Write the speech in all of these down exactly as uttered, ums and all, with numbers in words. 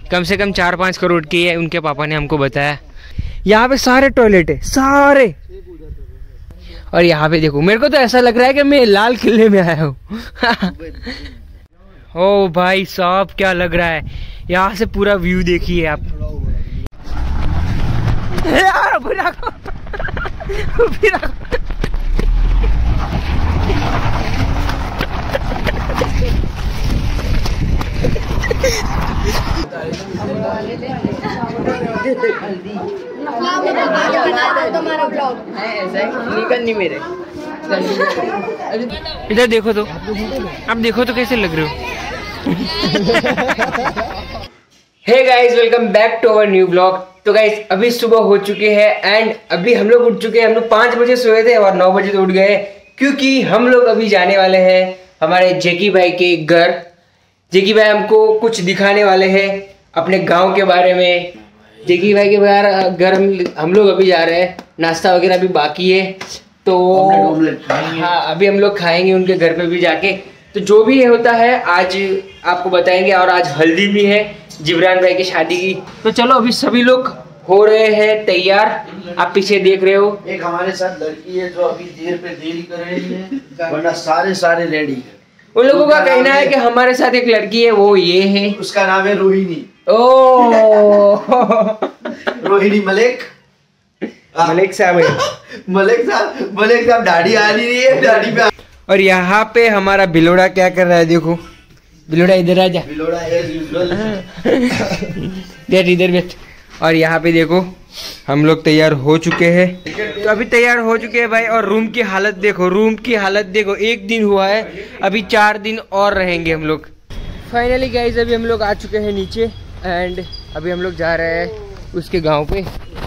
कम से कम चार पाँच करोड़ की है, उनके पापा ने हमको बताया। यहाँ पे सारे टॉयलेट है, सारे। और यहाँ पे देखो, मेरे को तो ऐसा लग रहा है कि मैं लाल किले में आया हूँ। ओ भाई साहब, क्या लग रहा है, यहाँ से पूरा व्यू देखिए आप। यार इधर देखो तो, अब देखो तो कैसे लग रहे हो। Hey guys, welcome back to our new blog. तो गाइस अभी सुबह हो चुके हैं एंड अभी हम लोग उठ चुके हैं। हम लोग पाँच बजे सोए थे और नौ बजे तो उठ गए, क्योंकि हम लोग अभी जाने वाले हैं हमारे जेकी भाई के घर। जेकी भाई हमको कुछ दिखाने वाले हैं अपने गांव के बारे में। जेकी भाई के बाहर घर हम हम लोग अभी जा रहे हैं, नाश्ता वगैरह भी बाकी है, तो हाँ अभी हम लोग खाएंगे उनके घर पे भी जाके। तो जो भी होता है आज आपको बताएंगे। और आज हल्दी भी है जिब्रान भाई की शादी की। तो चलो अभी सभी लोग हो रहे हैं तैयार, आप पीछे देख रहे हो। एक हमारे साथ लड़की है जो अभी देर पे देरी कर रही है, वरना सारे सारे रेडी है। उन लोगों का कहना है कि हमारे साथ एक लड़की है, वो ये है, उसका नाम है रोहिणी। ओ रोहिणी मलिक मलिक साहब है। मलिक साहब मलिक साहब दाढ़ी आ रही है, दाढ़ी पे। और यहाँ पे हमारा बिलोड़ा क्या कर रहा है, देखो बिलोड़ा इधर आ जा। बिलोड़ा एज यूजुअल बैठ इधर बैठ। और यहाँ पे देखो हम लोग तैयार हो चुके हैं। तो अभी तैयार हो चुके हैं भाई। और रूम की हालत देखो, रूम की हालत देखो। एक दिन हुआ है, अभी चार दिन और रहेंगे हम लोग। फाइनली गाइस अभी हम लोग आ चुके हैं नीचे एंड अभी हम लोग जा रहे हैं उसके गांव पे।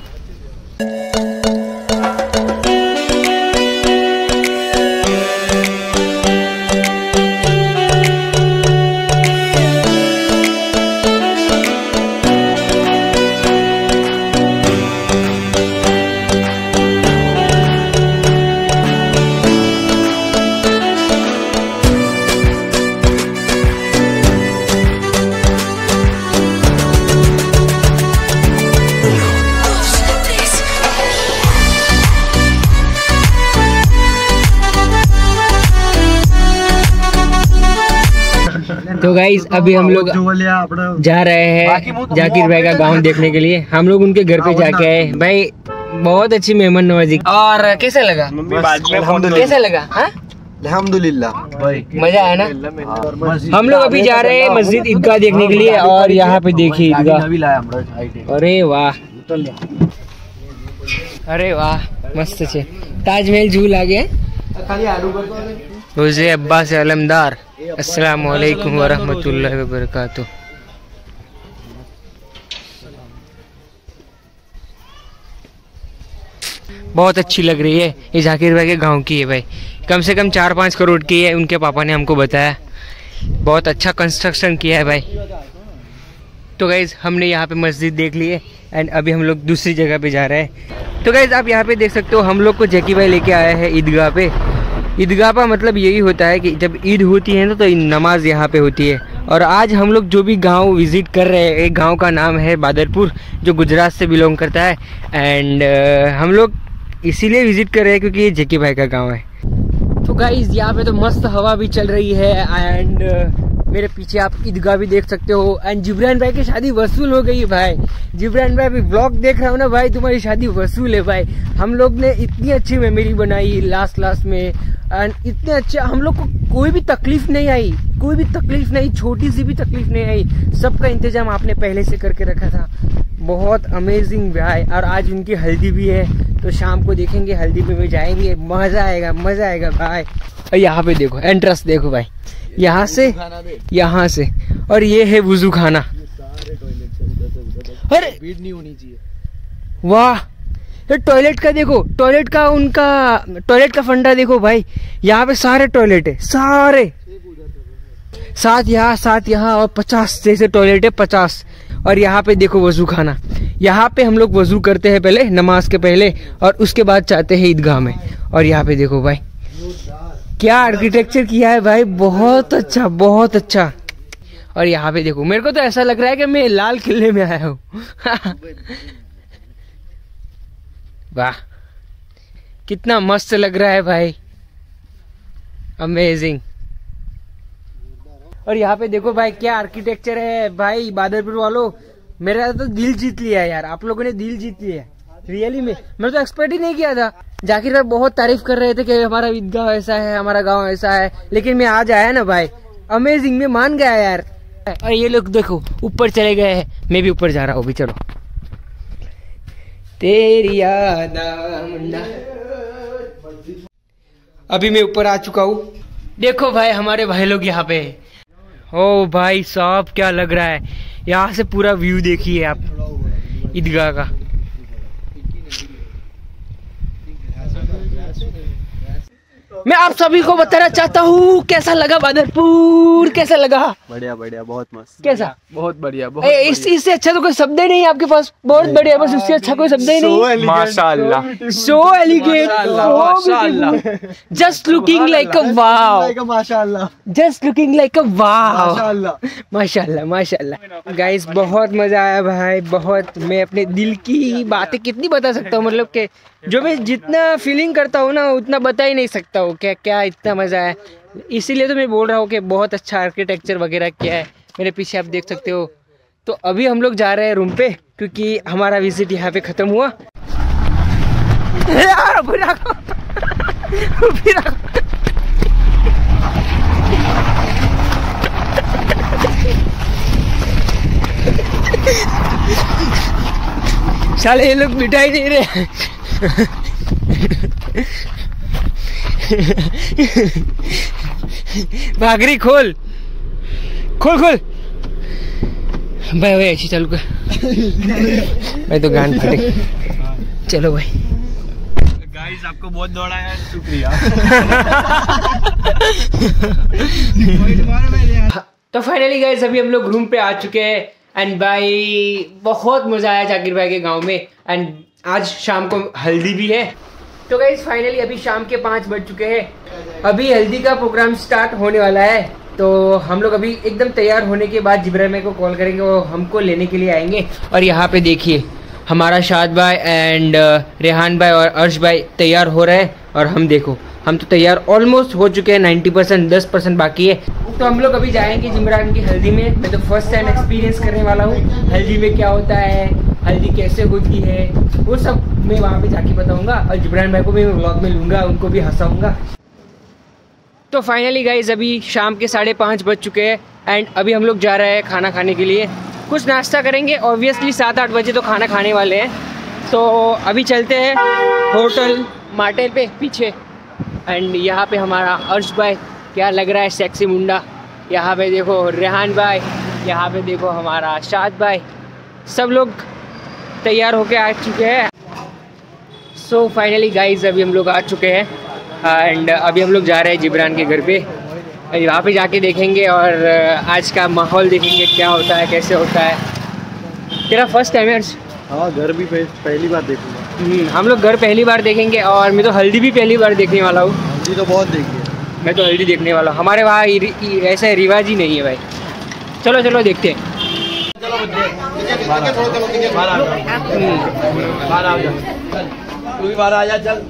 तो गाइस अभी हम लोग जा रहे हैं जाकिर भाई का गांव देखने के लिए। हम लोग उनके घर पे जाके आए भाई, बहुत अच्छी मेहमान नवाजी। और कैसा लगा, कैसा लगा? अल्हम्दुलिल्लाह मजा आया ना। हम लोग अभी जा रहे हैं मस्जिद ईदगाह देखने के लिए। और यहाँ पे देखिए ईदगाह, अरे वाह, अरे वाह मस्त है। ताजमहल झूल आ गया। रोजे अब्बास अलमदार, अस्सलाम वालेकुम वरहमतुल्लाहि वबरकातुह। बहुत अच्छी लग रही है, ये जाकिर भाई के गांव की है भाई। कम से कम चार पाँच करोड़ की है, उनके पापा ने हमको बताया। बहुत अच्छा कंस्ट्रक्शन किया है भाई। तो गाइज हमने यहाँ पे मस्जिद देख ली है एंड अभी हम लोग दूसरी जगह पे जा रहे हैं। तो गाइज आप यहाँ पे देख सकते हो, हम लोग को जेकी भाई लेके आया है ईदगाह पे। ईदगाह का मतलब यही होता है कि जब ईद होती है ना तो नमाज यहाँ पे होती है। और आज हम लोग जो भी गांव विज़िट कर रहे हैं, एक गांव का नाम है बादरपुर, जो गुजरात से बिलोंग करता है। एंड uh, हम लोग इसीलिए विज़िट कर रहे हैं क्योंकि ये जेकी भाई का गांव है। तो गाइज यहाँ पे तो मस्त हवा भी चल रही है एंड uh, मेरे पीछे आप ईदगाह भी देख सकते हो। एंड जिब्रान भाई की शादी वसूल हो गई भाई। जिब्रान भाई अभी ब्लॉग देख रहा हो ना भाई, तुम्हारी शादी वसूल है भाई। हम लोग ने इतनी अच्छी मेमोरी बनाई लास्ट लास्ट में एंड इतने अच्छे, हम लोग को कोई भी तकलीफ नहीं आई, कोई भी तकलीफ नहीं, छोटी सी भी तकलीफ नहीं आई। सबका इंतजाम आपने पहले से करके रखा था। बहुत अमेजिंग भाई। और आज उनकी हल्दी भी है, तो शाम को देखेंगे, हल्दी पे भी जाएंगे, मजा आएगा, मजा आएगा भाई। और यहाँ पे देखो एंट्रेंस देखो भाई, यहाँ से यहाँ से। और ये है वुजू खाना। अरे भीड़ नहीं होनी चाहिए। वाह, ये टॉयलेट का देखो, टॉयलेट का उनका टॉयलेट का फंडा देखो भाई। यहाँ पे सारे टॉयलेट है, सारे सात यहाँ सात यहाँ और पचास जैसे टॉयलेट है, पचास। और यहाँ पे देखो वजू खाना। यहाँ पे हम लोग वजू करते हैं पहले नमाज के पहले, और उसके बाद जाते हैं ईदगाह में। और यहाँ पे देखो भाई क्या आर्किटेक्चर किया है भाई, बहुत अच्छा बहुत अच्छा। और यहाँ पे देखो, मेरे को तो ऐसा लग रहा है कि मैं लाल किले में आया हूँ। वाह, कितना मस्त लग रहा है भाई, अमेजिंग। और यहाँ पे देखो भाई क्या आर्किटेक्चर है भाई, बादलपुर वालों, मेरा तो दिल जीत लिया यार, आप लोगों ने दिल जीत लिया रियली में। मैं तो एक्सपेक्ट ही नहीं किया था। जाकिर भाई बहुत तारीफ कर रहे थे कि हमारा ईदगाह ऐसा है, हमारा गांव ऐसा है, लेकिन मैं आज आया ना भाई, अमेजिंग, मैं मान गया यार। और ये लोग देखो ऊपर चले गए हैं, मैं भी ऊपर जा रहा हूँ अभी, चलो। तेरी याद मुन्ना, अभी मैं ऊपर आ चुका हूँ। देखो भाई हमारे भाई लोग यहाँ पे। ओ भाई साहब क्या लग रहा है, यहाँ से पूरा व्यू देखिए आप ईदगाह का। मैं आप सभी को बताना चाहता हूँ कैसा लगा बादलपुर, कैसा लगा? बढ़िया बढ़िया, बहुत मस्त। कैसा? बहुत बढ़िया, बहुत ए, इस, इससे अच्छा तो कोई शब्द ही नहीं है आपके पास। बहुत बढ़िया, बस उससे अच्छा कोई शब्द ही नहीं। माशाल्लाह, so elegant, just looking like a wow, माशाल्लाह, just looking like a wow, माशाल्लाह माशाल्लाह। गाइस बहुत मजा आया भाई, बहुत। मैं अपने दिल की बातें कितनी बता सकता हूँ, मतलब कि जो मैं जितना फीलिंग करता हूँ ना उतना बता ही नहीं सकता हूँ क्या क्या इतना मजा है। इसीलिए तो मैं बोल रहा हूँ कि बहुत अच्छा आर्किटेक्चर वगैरह क्या है। मेरे पीछे आप देख सकते हो। तो अभी हम लोग जा रहे हैं रूम पे, क्योंकि हमारा विजिट यहाँ पे खत्म हुआ। यार अभी रखो, अभी रखो। साले ये लोग मिठाई दे रहे हैं। भागरी खोल खोल खोल भाई, भाई ऐसी चालू कर भाई, तो गान फटे। चलो भाई, गाइस आपको बहुत दौड़ा है, शुक्रिया। तो फाइनली गाइस अभी हम लोग रूम पे आ चुके हैं। एंड भाई बहुत मजा आया जाकिर भाई के गांव में। एंड आज शाम को हल्दी भी है। तो गाइस फाइनली अभी शाम के पाँच बज चुके हैं। अभी हल्दी का प्रोग्राम स्टार्ट होने वाला है। तो हम लोग अभी एकदम तैयार होने के बाद जिब्राइल भाई को कॉल करेंगे, वो हमको लेने के लिए आएंगे। और यहाँ पे देखिए हमारा शाद भाई एंड रेहान भाई और अर्श भाई तैयार हो रहे हैं। और हम देखो हम तो तैयार ऑलमोस्ट हो चुके हैं, नाइन्टी परसेंट, दस परसेंट बाकी है। तो हम लोग अभी जाएंगे जिब्राइल की हल्दी में। मैं तो फर्स्ट टाइम एक्सपीरियंस करने वाला हूँ हल्दी में क्या होता है, हल्दी कैसे होती है, वो सब मैं वहाँ पे जाके बताऊंगा। और जिब्राइल भाई को भी मैं व्लॉग में लूँगा, उनको भी हंसाऊंगा। तो फाइनली गाइज अभी शाम के साढ़े पाँच बज चुके हैं। एंड अभी हम लोग जा रहे हैं खाना खाने के लिए। कुछ नाश्ता करेंगे, ऑब्वियसली सात आठ बजे तो खाना खाने वाले हैं। तो अभी चलते हैं होटल मार्टेल पे पीछे। एंड यहाँ पे हमारा अर्श भाई क्या लग रहा है, सेक्सी मुंडा। यहाँ पे देखो रेहान भाई, यहाँ पे देखो हमारा शाद भाई, सब लोग तैयार होके आ चुके हैं। सो फाइनली गाइज अभी हम लोग आ चुके हैं। एंड अभी हम लोग जा रहे हैं जिब्रान के घर पे। वहाँ पे जाके देखेंगे और आज का माहौल देखेंगे क्या होता है, कैसे होता है। तेरा फर्स्ट टाइम है अर्श? हाँ, घर भी पहली बार देखूंगा। हम लोग घर पहली बार देखेंगे और मैं तो हल्दी भी पहली बार देखने वाला हूँ। हल्दी तो बहुत देखी है, मैं तो हल्दी देखने वाला हूँ। हमारे वहाँ ऐसा रिवाज ही नहीं है भाई। चलो चलो देखते हैं। तू भी बाहर आ जा, चल।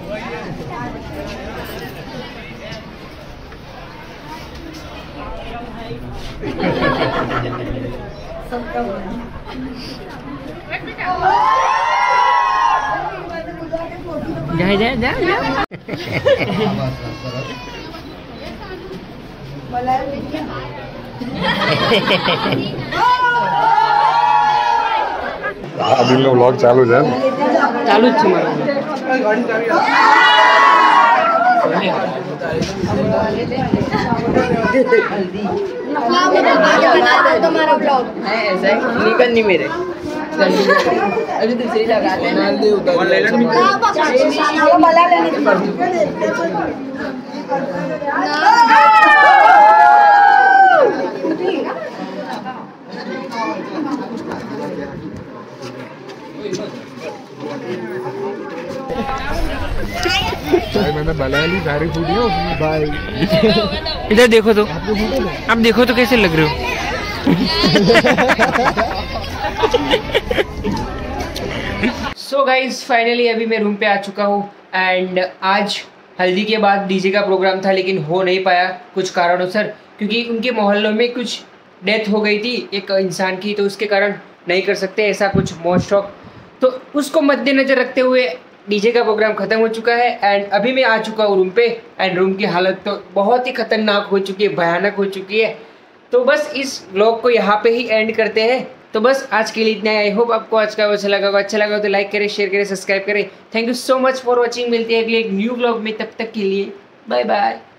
जा जा जा जा। अभी में व्लॉग चालू है, चालू જ છે મારો। तुम्हारा ब्लॉग है ऐसा ही निकल नहीं मेरे। अभी दूसरी जगह आते भाई मैंने बना ली सारी फूटियाँ उसमें भाई। इधर देखो तो, अब देखो तो कैसे लग रहे हो। सो गाइज फाइनली अभी मैं रूम पे आ चुका हूँ एंड आज हल्दी के बाद डीजे का प्रोग्राम था लेकिन हो नहीं पाया कुछ कारणों से, क्योंकि उनके मोहल्लों में कुछ डेथ हो गई थी एक इंसान की, तो उसके कारण नहीं कर सकते ऐसा कुछ मोस्ट ऑफ। तो उसको मद्देनज़र रखते हुए डीजे का प्रोग्राम ख़त्म हो चुका है एंड अभी मैं आ चुका हूँ रूम पे एंड रूम की हालत तो बहुत ही ख़तरनाक हो चुकी है, भयानक हो चुकी है। तो बस इस व्लॉग को यहाँ पे ही एंड करते हैं। तो बस आज के लिए इतना है। आई होप आपको आज का अच्छा लगा होगा। अच्छा लगा तो लाइक करें, शेयर करें, सब्सक्राइब करें। Thank you so much for watching. मिलते हैं अगले एक न्यू व्लॉग में, तब तक के लिए बाय बाय।